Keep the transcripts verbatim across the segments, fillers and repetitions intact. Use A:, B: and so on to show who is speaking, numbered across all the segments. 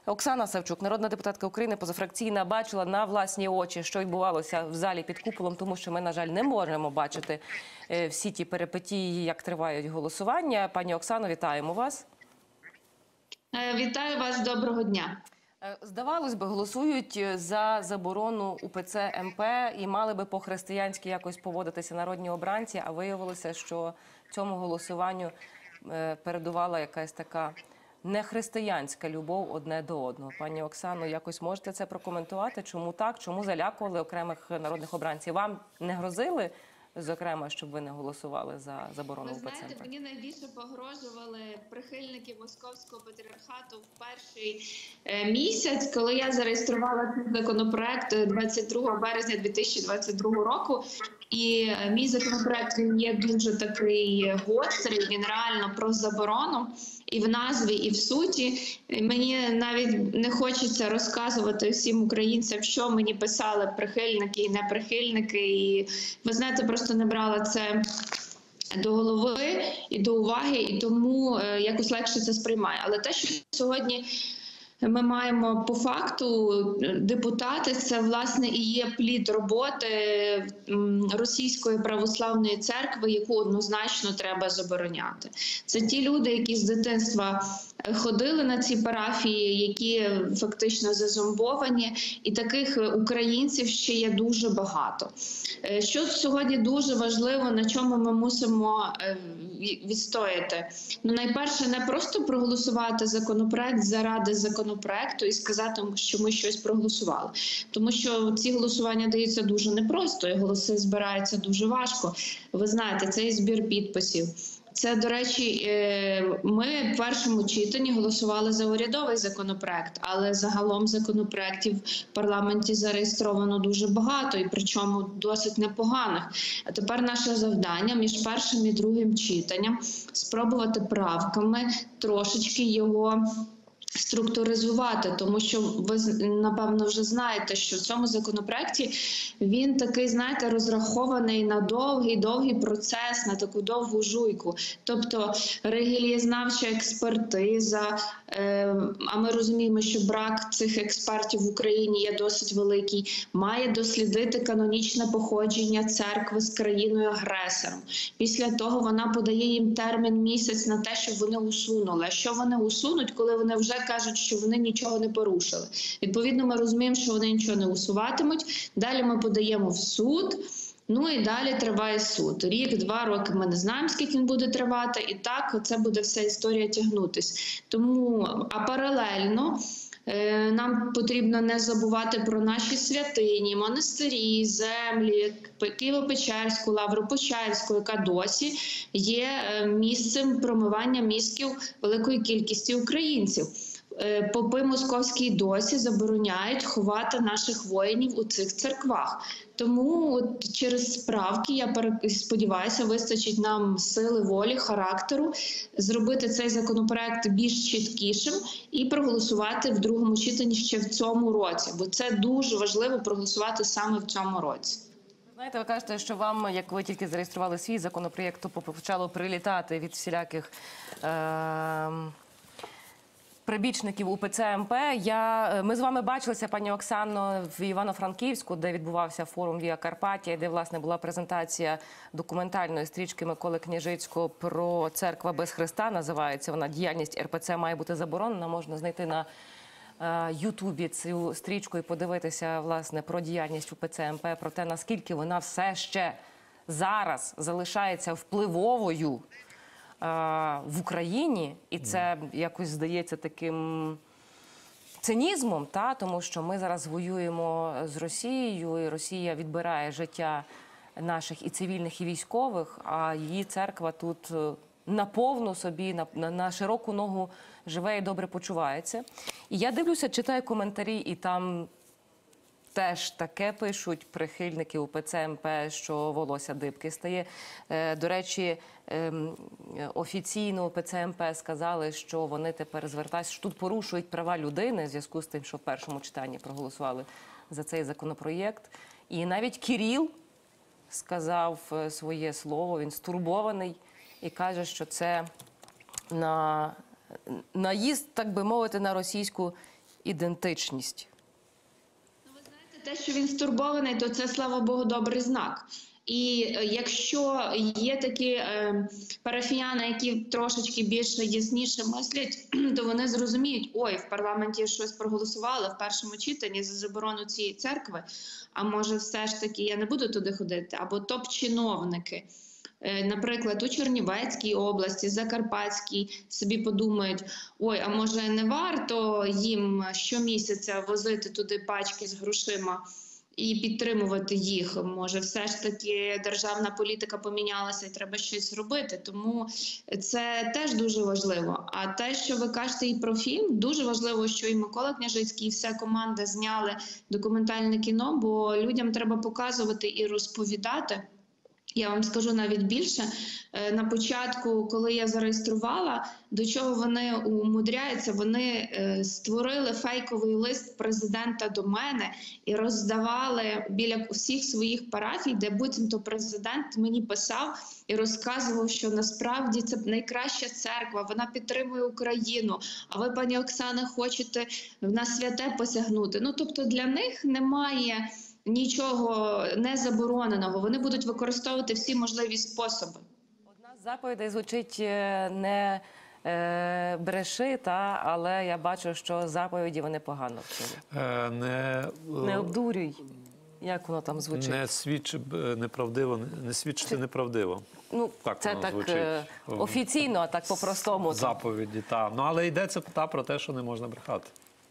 A: Оксана Савчук, народна депутатка України, позафракційна, бачила на власні очі, що відбувалося в залі під куполом, тому що ми, на жаль, не можемо бачити всі ті перипетії, як тривають голосування. Пані Оксано, вітаємо вас.
B: Вітаю вас, доброго дня.
A: Здавалось би, голосують за заборону УПЦ МП і мали би по-християнськи якось поводитися народні обранці, а виявилося, що цьому голосуванню передувала якась така нехристиянська любов одне до одного. Пані Оксано, якось можете це прокоментувати? Чому так? Чому залякували окремих народних обранців? Вам не грозили, зокрема, щоб ви не голосували за заборону УПЦ МП?
B: Ви знаєте, мені найбільше погрожували прихильники Московського патріархату в перший е, місяць, коли я зареєструвала цей законопроект двадцять другого березня дві тисячі двадцять другого року. І е, мій законопроект, він є дуже такий гострий, він реально про заборону. І в назві, і в суті. Мені навіть не хочеться розказувати всім українцям, що мені писали прихильники і неприхильники. І, ви знаєте, просто не брала це до голови і до уваги, і тому е, якось легше це сприймаю. Але те, що сьогодні ми маємо по факту депутати, це, власне, і є плід роботи Російської православної церкви, яку однозначно треба забороняти. Це ті люди, які з дитинства ходили на ці парафії, які фактично зазомбовані, і таких українців ще є дуже багато. Що сьогодні дуже важливо, на чому ми мусимо відстояти? Ну, найперше, не просто проголосувати законопроект заради законопроекту і сказати, що ми щось проголосували. Тому що ці голосування даються дуже непросто, і голоси збираються дуже важко. Ви знаєте, це і збір підписів. Це, до речі, ми в першому читанні голосували за урядовий законопроект, але загалом законопроектів в парламенті зареєстровано дуже багато, і причому досить непоганих. А тепер наше завдання між першим і другим читанням спробувати правками трошечки його структуризувати, тому що ви, напевно, вже знаєте, що в цьому законопроекті він такий, знаєте, розрахований на довгий-довгий процес, на таку довгу жуйку. Тобто релігієзнавча експертиза, е, а ми розуміємо, що брак цих експертів в Україні є досить великий, має дослідити канонічне походження церкви з країною-агресором. Після того вона подає їм термін місяць на те, щоб вони усунули. А що вони усунуть, коли вони вже кажуть, що вони нічого не порушили? Відповідно, ми розуміємо, що вони нічого не усуватимуть. Далі ми подаємо в суд, ну і далі триває суд. Рік, два роки ми не знаємо, скільки він буде тривати, і так це буде вся історія тягнутись. Тому, а паралельно, нам потрібно не забувати про наші святині, монастирі, землі, Києво-Печерську, Лавро-Почаївську, яка досі є місцем промивання мізків великої кількості українців. Попи московські досі забороняють ховати наших воїнів у цих церквах. Тому от через справки, я сподіваюся, вистачить нам сили, волі, характеру зробити цей законопроект більш чіткішим і проголосувати в другому читанні ще в цьому році. Бо це дуже важливо проголосувати саме в цьому році.
A: Знаєте, ви кажете, що вам, як ви тільки зареєстрували свій законопроєкт, то почало прилітати від всіляких Е прибічників УПЦ МП. Я, ми з вами бачилися, пані Оксано, в Івано-Франківську, де відбувався форум Віа Карпатія, де, власне, була презентація документальної стрічки Миколи Княжицького про «Церква без Христа», називається вона. Діяльність РПЦ має бути заборонена. Можна знайти на е, Ютубі цю стрічку і подивитися, власне, про діяльність УПЦ МП, про те, наскільки вона все ще зараз залишається впливовою в Україні, і це якось здається таким цинізмом, та? Тому що ми зараз воюємо з Росією, і Росія відбирає життя наших і цивільних, і військових, а її церква тут наповну собі, на, на, на широку ногу живе і добре почувається. І я дивлюся, читаю коментарі, і там теж таке пишуть прихильники УПЦ МП, що волосся дибки стає. До речі, офіційно УПЦ МП сказали, що вони тепер звертаються, що тут порушують права людини в зв'язку з тим, що в першому читанні проголосували за цей законопроєкт. І навіть Кирил сказав своє слово, він стурбований і каже, що це на наїзд, так би мовити, на російську ідентичність?
B: Ну, ви знаєте, те, що він стурбований, то це, слава Богу, добрий знак. І е, якщо є такі е, парафіяни, які трошечки більше ясніше мислять, то вони зрозуміють, ой, в парламенті щось проголосували в першому читанні за заборону цієї церкви, а може все ж таки я не буду туди ходити, або топ-чиновники. Наприклад, у Чернівецькій області, Закарпатській собі подумають, ой, а може не варто їм щомісяця возити туди пачки з грошима і підтримувати їх. Може, все ж таки державна політика помінялася і треба щось робити. Тому це теж дуже важливо. А те, що ви кажете і про фільм, дуже важливо, що і Микола Княжицький, і вся команда зняли документальне кіно, бо людям треба показувати і розповідати. Я вам скажу навіть більше, на початку, коли я зареєструвала, до чого вони умудряються, вони створили фейковий лист президента до мене і роздавали біля всіх своїх парафій, де буцімто президент мені писав і розказував, що насправді це найкраща церква, вона підтримує Україну, а ви, пані Оксана, хочете на святе посягнути. Ну, тобто для них немає нічого не забороненого. Вони будуть використовувати всі можливі способи.
A: Одна з заповідей звучить е, не е, бреши, та, але я бачу, що заповіді вони погано вчили.
C: Е, не,
A: Не обдурюй. Як воно там звучить?
C: Не свідчи неправдиво, не свідчити неправдиво.
A: Ну,
C: так
A: це
C: воно
A: так
C: звучить.
A: е, офіційно, а так по-простому.
C: Заповіді, так. Ну, але йдеться та про те, що не можна брехати.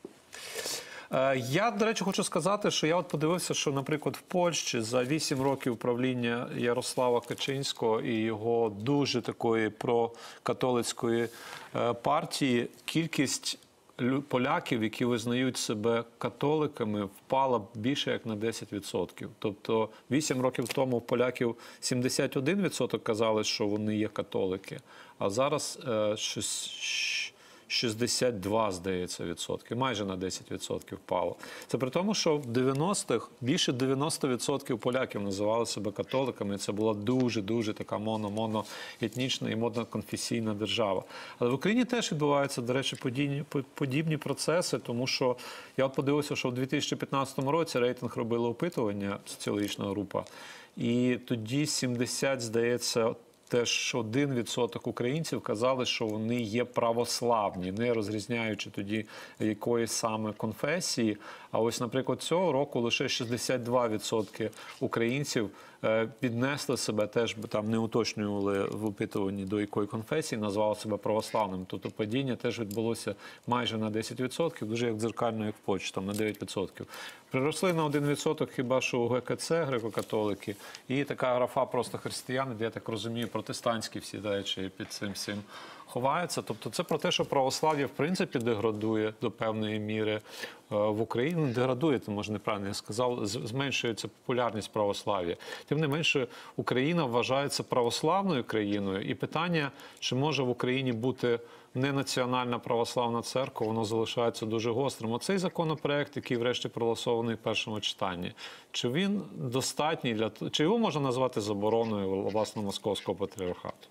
C: Я, до речі, хочу сказати, що я от подивився, що, наприклад, в Польщі за вісім років правління Ярослава Качинського і його дуже такої прокатолицької партії кількість поляків, які визнають себе католиками, впала більше як на десять відсотків. Тобто вісім років тому в поляків сімдесят один відсоток казали, що вони є католики, а зараз щось шістдесят два, здається, відсотки. Майже на десять відсотків впало. Це при тому, що в дев'яностих більше дев'яносто відсотків поляків називали себе католиками. Це була дуже-дуже така моно-моно-етнічна і модно-конфесійна держава. Але в Україні теж відбуваються, до речі, подібні, подібні процеси, тому що я от подивився, що в дві тисячі п'ятнадцятому році рейтинг робили опитування, соціологічна група, і тоді сімдесят, здається, теж один відсоток українців казали, що вони є православні, не розрізняючи тоді якоїсь саме конфесії. А ось, наприклад, цього року лише шістдесят два відсотки українців піднесли себе, теж там не уточнювали в опитуванні до якої конфесії, назвали себе православним. Тобто падіння теж відбулося майже на десять відсотків, дуже як дзеркально, як в Польщі, там на дев'ять відсотків. Приросли на один відсоток хіба що у ГКЦ, греко-католики, і така графа просто християни, де, я так розумію, протестантські всі речі під цим всім ховаються. Тобто це про те, що православ'я в принципі деградує до певної міри в Україні. Деградує, це може неправильно я сказав, зменшується популярність православ'я. Тим не менше, Україна вважається православною країною, і питання, чи може в Україні бути не національна православна церква, воно залишається дуже гострим. Оцей законопроект, який врешті проголосований в першому читанні, чи він достатній для того, чи його можна назвати забороною власне московського патріархату?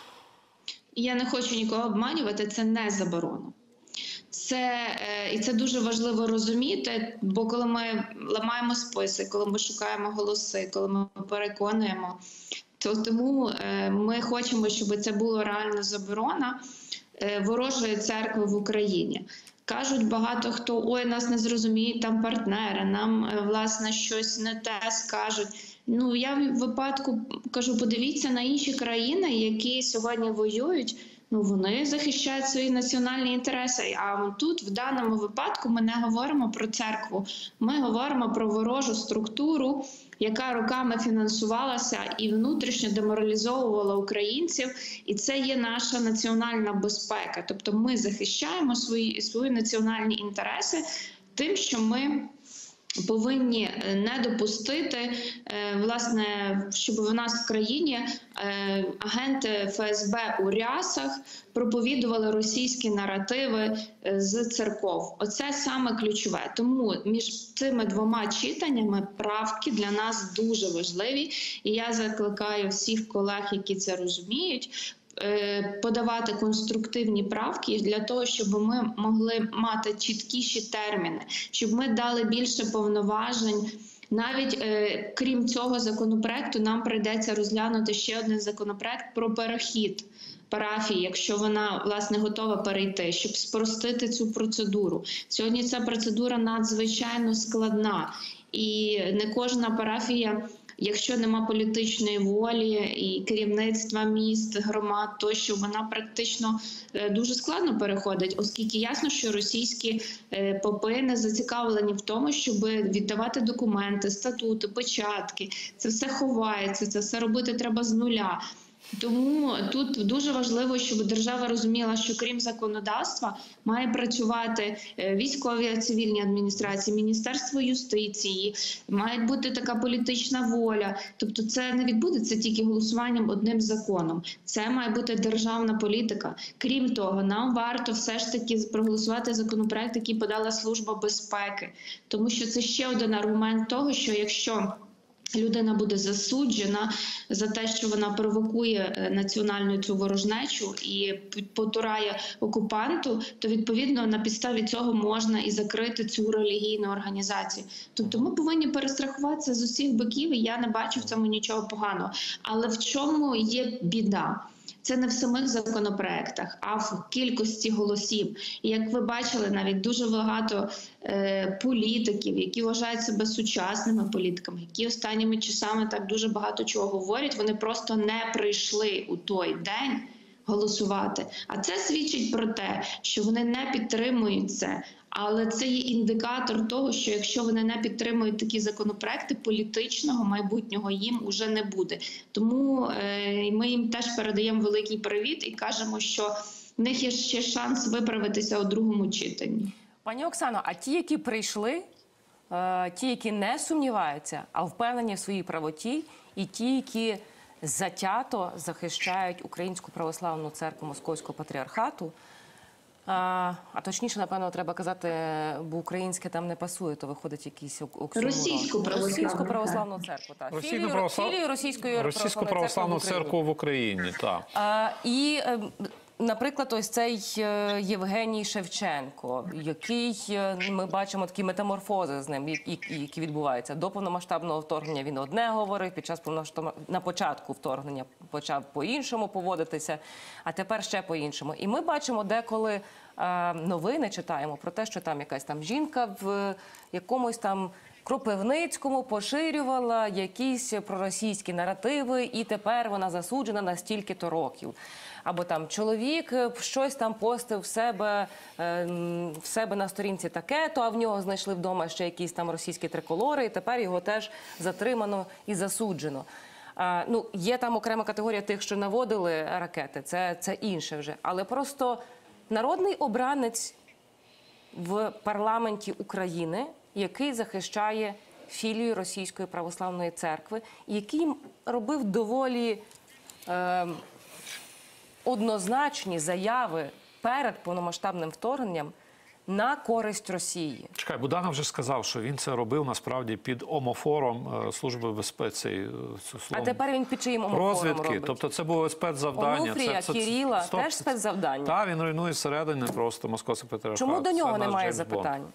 B: Я не хочу нікого обманювати, це не заборона. Це, і це дуже важливо розуміти, бо коли ми ламаємо списи, коли ми шукаємо голоси, коли ми переконуємо, то тому ми хочемо, щоб це була реальна заборона ворожої церкви в Україні. Кажуть багато хто, ой, нас не зрозуміють там партнери, нам, власне, щось не те скажуть. Ну, я в випадку кажу, подивіться на інші країни, які сьогодні воюють, ну, вони захищають свої національні інтереси. А тут, в даному випадку, ми не говоримо про церкву, ми говоримо про ворожу структуру, яка роками фінансувалася і внутрішньо деморалізовувала українців. І це є наша національна безпека. Тобто ми захищаємо свої, свої національні інтереси тим, що ми повинні не допустити, власне, щоб в нас в країні агенти Еф Ес Бе у рясах проповідували російські наративи з церков. Оце саме ключове. Тому між цими двома читаннями правки для нас дуже важливі. І я закликаю всіх колег, які це розуміють, подавати конструктивні правки для того, щоб ми могли мати чіткіші терміни, щоб ми дали більше повноважень. Навіть е, крім цього законопроекту, нам прийдеться розглянути ще один законопроект про перехід парафії, якщо вона, власне, готова перейти, щоб спростити цю процедуру. Сьогодні ця процедура надзвичайно складна, і не кожна парафія, якщо нема політичної волі і керівництва міст, громад, тощо вона практично дуже складно переходить, оскільки ясно, що російські попи не зацікавлені в тому, щоб віддавати документи, статути, печатки. Це все ховається, це все робити треба з нуля. Тому тут дуже важливо, щоб держава розуміла, що крім законодавства має працювати військові цивільні адміністрації, Міністерство юстиції, має бути така політична воля. Тобто це не відбудеться тільки голосуванням одним законом. Це має бути державна політика. Крім того, нам варто все ж таки проголосувати законопроект, який подала Служба безпеки. Тому що це ще один аргумент того, що якщо людина буде засуджена за те, що вона провокує національну цю ворожнечу і потурає окупанту, то відповідно на підставі цього можна і закрити цю релігійну організацію. Тобто ми повинні перестрахуватися з усіх боків, і я не бачу в цьому нічого поганого. Але в чому є біда? Це не в самих законопроектах, а в кількості голосів. І як ви бачили, навіть дуже багато е, політиків, які вважають себе сучасними політиками, які останніми часами так дуже багато чого говорять, вони просто не прийшли у той день голосувати. А це свідчить про те, що вони не підтримують це. Але це є індикатор того, що якщо вони не підтримують такі законопроекти, політичного майбутнього їм уже не буде. Тому е, ми їм теж передаємо великий привіт і кажемо, що в них є ще шанс виправитися у другому читанні.
A: Пані Оксано, а ті, які прийшли, е, ті, які не сумніваються, а впевнені в своїй правоті, і ті, які затято захищають Українську православну церкву Московського патріархату, А, а точніше, напевно, треба казати, бо українське там не пасує, то виходить якийсь оксюморон.
B: Російську православну,
A: Російську православну церкву, так.
C: Російську
A: Філію,
C: православ...
A: філію Російської
C: Російську православну церкву в Україні, так.
A: А, і, е, наприклад, ось цей е, Євгеній Шевченко, який, е, ми бачимо такі метаморфози з ним, які, які відбуваються. До повномасштабного вторгнення він одне говорив, під час повномасштабного, на початку вторгнення почав по-іншому поводитися, а тепер ще по-іншому. І ми бачимо деколи е, новини, читаємо про те, що там якась там жінка в якомусь там Кропивницькому поширювала якісь проросійські наративи, і тепер вона засуджена на стільки-то років. Або там чоловік щось там постив в себе, в себе на сторінці таке-то, а в нього знайшли вдома ще якісь там російські триколори, і тепер його теж затримано і засуджено. А, ну, є там окрема категорія тих, що наводили ракети, це, це інше вже. Але просто народний обранець в парламенті України, який захищає філію Російської православної церкви, який робив доволі е, однозначні заяви перед повномасштабним вторгненням на користь Росії.
C: Чекай, Буданов вже сказав, що він це робив насправді під омофором Служби безпеки.
A: А тепер він під чиїм омофором
C: розвідки.
A: робить?
C: Тобто це було спецзавдання.
A: Онуфрія,
C: це, це,
A: Кирила,
C: стоп.
A: теж спецзавдання.
C: Так, він руйнує зсередини просто Московський патріархат.
A: Чому до нього
C: Це наш
A: немає
C: Джеймс Бонд.
A: запитань?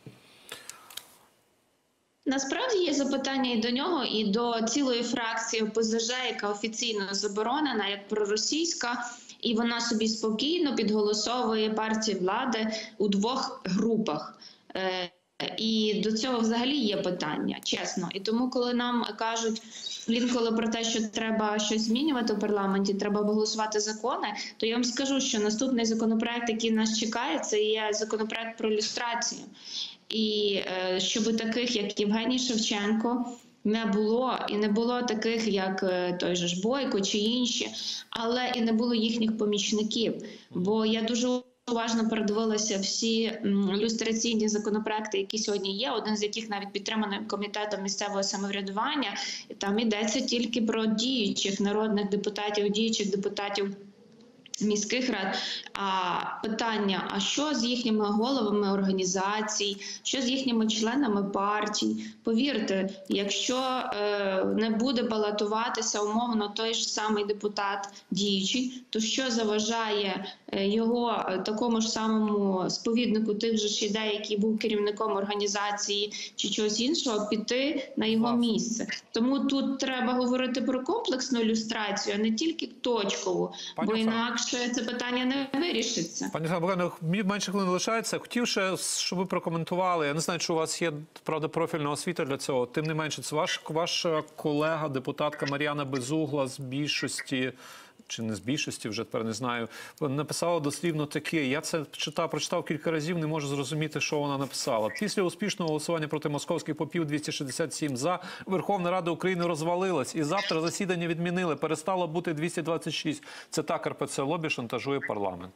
B: Насправді є запитання і до нього, і до цілої фракції ОПЗЖ, яка офіційно заборонена, як проросійська, і вона собі спокійно підголосовує партії влади у двох групах. І до цього взагалі є питання, чесно. І тому, коли нам кажуть інколи про те, що треба щось змінювати в парламенті, треба голосувати закони, то я вам скажу, що наступний законопроект, який нас чекає, це є законопроект про люстрацію. І е, щоб таких, як Євгеній Шевченко, не було, і не було таких, як той же ж Бойко чи інші, але і не було їхніх помічників. Бо я дуже уважно передивилася всі люстраційні законопроекти, які сьогодні є, один з яких навіть підтриманий Комітетом місцевого самоврядування. І там йдеться тільки про діючих народних депутатів, діючих депутатів міських рад, а питання, а що з їхніми головами організацій, що з їхніми членами партій. Повірте, якщо е, не буде балотуватися умовно той ж самий депутат діючий, то що заважає е, його е, такому ж самому сповіднику тих же ж ідей, який був керівником організації чи чогось іншого, піти на його
C: Власне.
B: місце. Тому тут треба говорити про комплексну люстрацію, а не тільки точкову,
C: Пані
B: бо
C: Оксано.
B: інакше це питання не вирішиться.
C: Пані Богдано, менше хвилин лишається. Хотів ще, щоб ви прокоментували. Я не знаю, чи у вас є, правда, профільна освіта для цього. Тим не менше, це ваш, ваша колега, депутатка Мар'яна Безугла з більшості, чи не з більшості, вже тепер не знаю, написала дослівно таке. Я це читав, прочитав кілька разів, не можу зрозуміти, що вона написала. Після успішного голосування проти московських попів двісті шістдесят сім за, Верховна Рада України розвалилась. І завтра засідання відмінили. Перестало бути двісті двадцять шість. Це так ар пе це лобі шантажує парламент.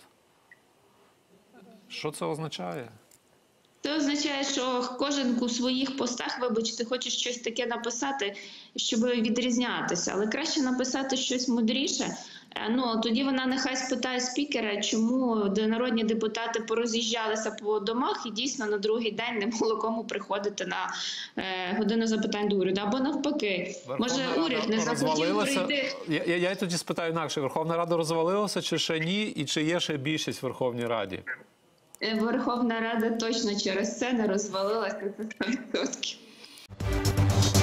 C: Що це означає?
B: Це означає, що кожен у своїх постах, вибачте, хоче щось таке написати, щоб відрізнятися. Але краще написати щось мудріше. Ну, тоді вона нехай спитає спікера, чому народні депутати пороз'їжджалися по домах і дійсно на другий день не було кому приходити на е, годину запитань до уряду. Або навпаки, може
C: Верховна
B: уряд
C: Рада
B: не захотів
C: розвалилася.
B: прийти.
C: Я, я, я тоді спитаю інакше. Верховна Рада розвалилася чи ще ні? І чи є ще більшість в Верховній Раді?
B: Верховна Рада точно через це не розвалилася. Це сто відсотків.